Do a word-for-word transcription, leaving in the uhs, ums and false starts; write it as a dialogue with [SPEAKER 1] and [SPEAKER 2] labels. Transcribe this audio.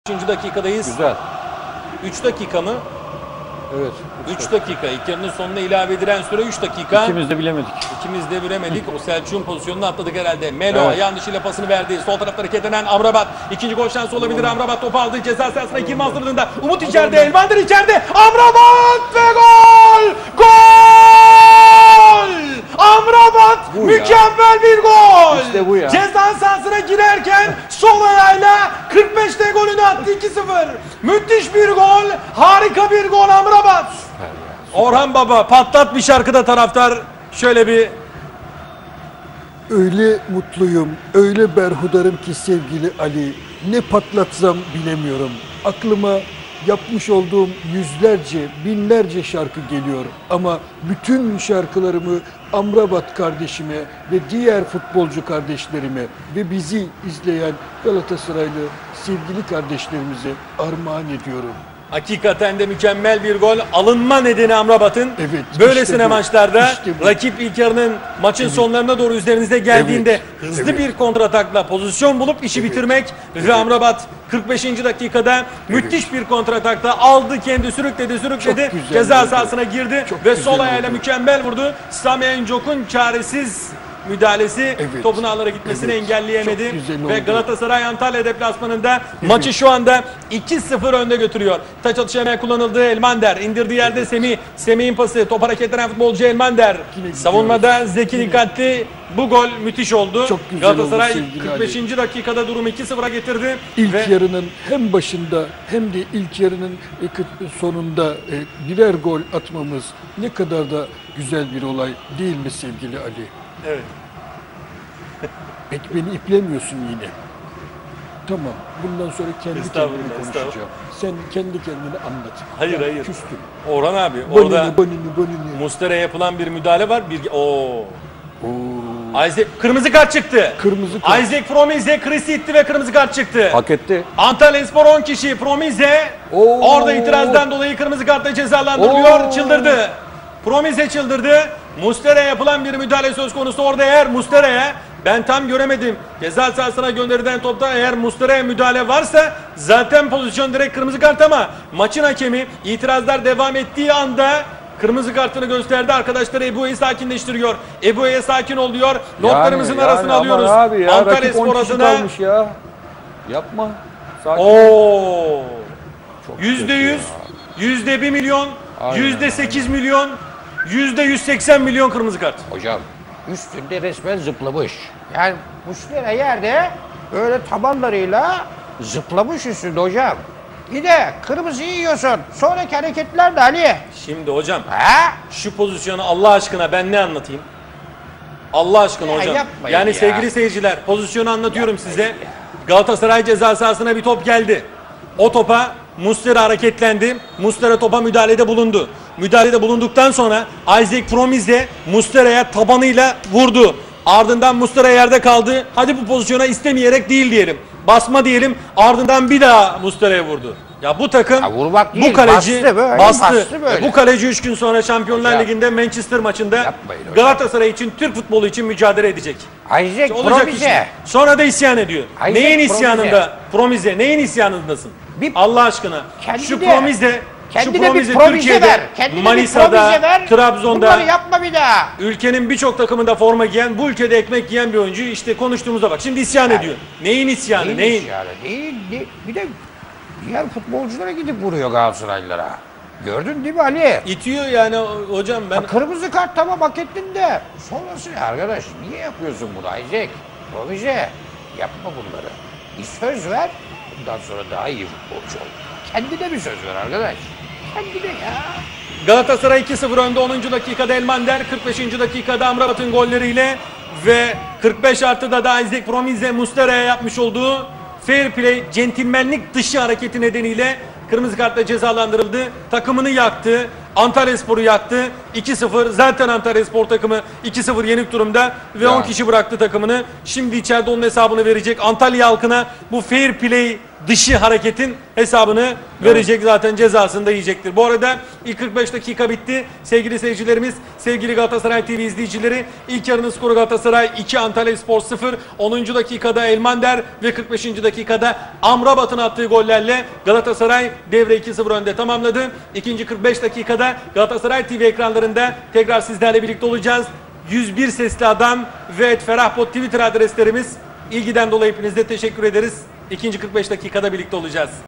[SPEAKER 1] üçüncü dakikadayız.
[SPEAKER 2] Güzel.
[SPEAKER 1] üç dakika mı?
[SPEAKER 2] Evet.
[SPEAKER 1] üç dakika. İlk yarının sonuna ilave edilen süre üç dakika.
[SPEAKER 2] İkimiz de bilemedik.
[SPEAKER 1] İkimiz de bilemedik. O Selçuk'un pozisyonunu atladık herhalde. Melo
[SPEAKER 2] Evet.
[SPEAKER 1] ayağın dışıyla pasını verdi. Sol tarafta hareket eden Amrabat. İkinci gol şansı olabilir. Amrabat topu aldı. Ceza sahasına girme hazırlığında. Umut içeride. Elmander içeride. Amrabat ve gol! Gol! Amrabat
[SPEAKER 2] Bu
[SPEAKER 1] mükemmel
[SPEAKER 2] ya.
[SPEAKER 1] bir gol.
[SPEAKER 2] İşte bu ya.
[SPEAKER 1] Ceza sahasına girerken sol ayağıyla kırk beşte golünü attı. iki sıfır. Müthiş bir gol. Harika bir gol Amrabat. Orhan Baba patlat bir şarkıda taraftar. Şöyle bir
[SPEAKER 3] Öyle mutluyum, öyle berhudarım ki sevgili Ali. Ne patlatsam bilemiyorum. Aklıma yapmış olduğum yüzlerce, binlerce şarkı geliyor. Ama bütün şarkılarımı Amrabat kardeşime ve diğer futbolcu kardeşlerime ve bizi izleyen Galatasaraylı sevgili kardeşlerimize armağan ediyorum.
[SPEAKER 1] hakikaten de mükemmel bir gol. Alınma nedeni Amrabat'ın.
[SPEAKER 3] Evet,
[SPEAKER 1] Böylesine
[SPEAKER 3] işte bu,
[SPEAKER 1] maçlarda
[SPEAKER 3] işte bu.
[SPEAKER 1] rakip ilk yarının maçın sonlarına doğru üzerinize geldiğinde
[SPEAKER 3] Evet,
[SPEAKER 1] hızlı
[SPEAKER 3] evet.
[SPEAKER 1] bir kontratakla pozisyon bulup işi bitirmek ve Amrabat kırk beşinci dakikada müthiş bir kontratakta aldı, kendi sürükledi sürükledi.
[SPEAKER 3] Çok güzel
[SPEAKER 1] Ceza
[SPEAKER 3] oldu.
[SPEAKER 1] sahasına girdi
[SPEAKER 3] Çok
[SPEAKER 1] ve
[SPEAKER 3] güzel
[SPEAKER 1] sol ayağıyla
[SPEAKER 3] oldu.
[SPEAKER 1] mükemmel vurdu. Sami Njok'un çaresiz müdahalesi
[SPEAKER 3] Evet.
[SPEAKER 1] topun ağlara gitmesini
[SPEAKER 3] Evet.
[SPEAKER 1] engelleyemedi
[SPEAKER 3] Çok güzel
[SPEAKER 1] ve
[SPEAKER 3] oldu.
[SPEAKER 1] Galatasaray Antalya deplasmanında maçı şu anda iki sıfır önde götürüyor. Taç atışı hemen kullanıldı. Elmander indirdiği yerde Semih. Semih'in pası. Top hareketlenen futbolcu Elmander.
[SPEAKER 3] Yine
[SPEAKER 1] Savunmada Zeki
[SPEAKER 3] Yine.
[SPEAKER 1] dikkatli. Bu gol müthiş oldu.
[SPEAKER 3] Çok güzel
[SPEAKER 1] Galatasaray
[SPEAKER 3] oldu sevgili
[SPEAKER 1] kırk beşinci dakikada durumu iki sıfıra getirdi.
[SPEAKER 3] İlk
[SPEAKER 1] ve
[SPEAKER 3] yarının hem başında hem de ilk yarının e, kı- sonunda e, birer gol atmamız ne kadar da güzel bir olay değil mi sevgili Ali?
[SPEAKER 1] evet.
[SPEAKER 3] Peki beni iplemiyorsun yine. Tamam. Bundan sonra kendi
[SPEAKER 1] Estağfurullah,
[SPEAKER 3] kendime
[SPEAKER 1] estağfurullah.
[SPEAKER 3] konuşacağım. Sen kendi kendine anlat.
[SPEAKER 1] Hayır,
[SPEAKER 3] Ben
[SPEAKER 1] hayır.
[SPEAKER 3] Küstüm.
[SPEAKER 1] Orhan abi orada
[SPEAKER 3] Bonini, bonini, bonini.
[SPEAKER 1] Mustera'ya yapılan bir müdahale var. Bir Oo.
[SPEAKER 3] Oo.
[SPEAKER 1] Isaac kırmızı kart çıktı.
[SPEAKER 3] Kırmızı kart.
[SPEAKER 1] Isaac Promize Chris'i itti ve kırmızı kart çıktı.
[SPEAKER 2] Hak etti.
[SPEAKER 1] Antalyaspor on kişi. Promize
[SPEAKER 2] Oo.
[SPEAKER 1] orada itirazdan dolayı kırmızı kartla cezalandırılıyor.
[SPEAKER 2] Oo.
[SPEAKER 1] Çıldırdı. Promize çıldırdı. Mustera'ya yapılan bir müdahale söz konusu. Orada eğer Mustera'ya, ben tam göremedim, ceza sahasına gönderilen topta eğer Mustera'ya müdahale varsa zaten pozisyon direkt kırmızı kart, ama maçın hakemi itirazlar devam ettiği anda kırmızı kartını gösterdi. Arkadaşları Ebu'yu sakinleştiriyor. Ebu'ya sakin ol diyor. Notlarımızın
[SPEAKER 2] Yani-
[SPEAKER 1] arasına
[SPEAKER 2] yani
[SPEAKER 1] alıyoruz.
[SPEAKER 2] aman abi ya,
[SPEAKER 1] Antalya
[SPEAKER 2] rakip on
[SPEAKER 1] Spor
[SPEAKER 2] kişi
[SPEAKER 1] adına
[SPEAKER 2] kalmış ya. Yapma. Sakin.
[SPEAKER 1] Oo.
[SPEAKER 2] Çok
[SPEAKER 1] Yüzde
[SPEAKER 2] kötü
[SPEAKER 1] yüz,
[SPEAKER 2] ya.
[SPEAKER 1] yüzde bir milyon,
[SPEAKER 2] Aynen,
[SPEAKER 1] yüzde sekiz milyon, yüzde yüz seksen milyon kırmızı kart.
[SPEAKER 4] Hocam üstünde resmen zıplamış. Yani Muslera yerde böyle tabanlarıyla zıplamış üstünde hocam. Bir de kırmızı yiyorsun. Sonraki hareketler de Ali.
[SPEAKER 1] Şimdi hocam
[SPEAKER 4] Ha?
[SPEAKER 1] şu pozisyonu Allah aşkına ben ne anlatayım? Allah aşkına
[SPEAKER 4] Ya
[SPEAKER 1] hocam.
[SPEAKER 4] yapmayın
[SPEAKER 1] Yani
[SPEAKER 4] ya.
[SPEAKER 1] sevgili seyirciler, pozisyonu anlatıyorum
[SPEAKER 4] Yapmayın
[SPEAKER 1] size.
[SPEAKER 4] ya.
[SPEAKER 1] Galatasaray ceza sahasına bir top geldi. O topa Muslera hareketlendi. Muslera topa müdahalede bulundu. Müdahalede bulunduktan sonra Isaac Promize Muslera'ya tabanıyla vurdu. Ardından Muslera yerde kaldı. Hadi bu pozisyona istemeyerek değil diyelim. Basma diyelim. Ardından bir daha Muslera'ya vurdu. Ya bu takım,
[SPEAKER 4] Ya vurmak
[SPEAKER 1] bu
[SPEAKER 4] değil,
[SPEAKER 1] kaleci
[SPEAKER 4] bastı böyle,
[SPEAKER 1] bastı.
[SPEAKER 4] bastı böyle.
[SPEAKER 1] Bu kaleci üç gün sonra Şampiyonlar
[SPEAKER 4] Hocam.
[SPEAKER 1] Ligi'nde Manchester maçında
[SPEAKER 4] Yapmayın hocam.
[SPEAKER 1] Galatasaray için, Türk futbolu için mücadele edecek.
[SPEAKER 4] Isaac
[SPEAKER 1] Olacak iş
[SPEAKER 4] Promize.
[SPEAKER 1] mi? Sonra da isyan ediyor.
[SPEAKER 4] Isaac
[SPEAKER 1] Neyin
[SPEAKER 4] Promize.
[SPEAKER 1] isyanında? Promize. Neyin isyanındasın?
[SPEAKER 4] Bir-
[SPEAKER 1] Allah aşkına.
[SPEAKER 4] Kendi
[SPEAKER 1] Şu
[SPEAKER 4] de-
[SPEAKER 1] Promize, şu
[SPEAKER 4] Kendine
[SPEAKER 1] Promize
[SPEAKER 4] bir promize
[SPEAKER 1] Türkiye'de,
[SPEAKER 4] ver. Kendine bir
[SPEAKER 1] Manisa'da,
[SPEAKER 4] promize ver.
[SPEAKER 1] Trabzon'da,
[SPEAKER 4] Bunları yapma bir daha.
[SPEAKER 1] ülkenin birçok takımında forma giyen, bu ülkede ekmek yiyen bir oyuncu. İşte konuştuğumuzda bak. Şimdi isyan ediyor. Neyin isyanı?
[SPEAKER 4] Neyin
[SPEAKER 1] Neyin?
[SPEAKER 4] isyanı? Değil, değil. Bir de diğer futbolculara gidip vuruyor Galatasaraylılara. Gördün değil mi Ali?
[SPEAKER 1] İtiyor yani o- hocam ben.
[SPEAKER 4] Ya kırmızı kart tamam hak ettin de sonrası ne arkadaş? Niye yapıyorsun bunu Isaac? Promize. Yapma bunları. Bir söz ver. Bundan sonra daha iyi futbolcu ol. Kendine bir söz ver arkadaş. Kendine ya.
[SPEAKER 1] Galatasaray iki sıfır önde onuncu dakikada Elmander, kırk beşinci dakikada Amrabat'ın golleriyle ve kırk beş artıda da Isaac Promize Muslera'ya yapmış olduğu fair play, centilmenlik dışı hareketi nedeniyle kırmızı kartla cezalandırıldı. Takımını yaktı. Antalyaspor'u yaktı. iki sıfır. Zaten Antalyaspor takımı iki sıfır yenik durumda ve
[SPEAKER 4] Ya.
[SPEAKER 1] on kişi bıraktı takımını. Şimdi içeride onun hesabını verecek. Antalya halkına bu fair play dışı hareketin hesabını verecek, zaten cezasını da yiyecektir. Bu arada ilk kırk beş dakika bitti. Sevgili seyircilerimiz, sevgili Galatasaray T V izleyicileri, ilk yarının skoru Galatasaray iki, Antalyaspor sıfır. onuncu dakikada Elmander ve kırk beşinci dakikada Amrabat'ın attığı gollerle Galatasaray devre iki sıfır önde tamamladı. İkinci kırk beş dakikada Galatasaray T V ekranlarında tekrar sizlerle birlikte olacağız. yüz bir Sesli Adam ve Ferahbot Twitter adreslerimiz. İlgiden dolayı hepinize teşekkür ederiz. İkinci kırk beş dakikada birlikte olacağız.